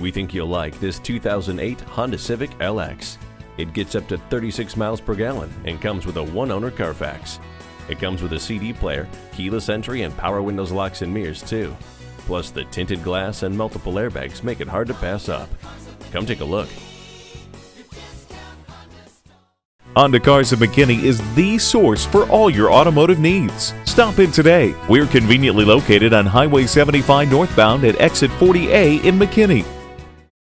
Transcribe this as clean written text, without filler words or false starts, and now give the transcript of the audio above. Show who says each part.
Speaker 1: We think you'll like this 2008 Honda Civic LX. It gets up to 36 miles per gallon and comes with a one-owner Carfax. It comes with a CD player, keyless entry, and power windows, locks, and mirrors too. Plus, the tinted glass and multiple airbags make it hard to pass up. Come take a look.
Speaker 2: Honda Cars of McKinney is the source for all your automotive needs. Stop in today. We're conveniently located on Highway 75 northbound at exit 40A in McKinney.